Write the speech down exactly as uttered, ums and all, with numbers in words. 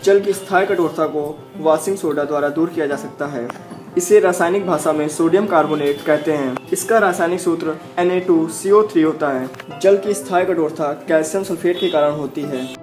जल की स्थायी कठोरता को वॉशिंग सोडा द्वारा दूर किया जा सकता है। इसे रासायनिक भाषा में सोडियम कार्बोनेट कहते हैं। इसका रासायनिक सूत्र N A two C O three होता है। जल की स्थायी कठोरता कैल्शियम सल्फेट के कारण होती है।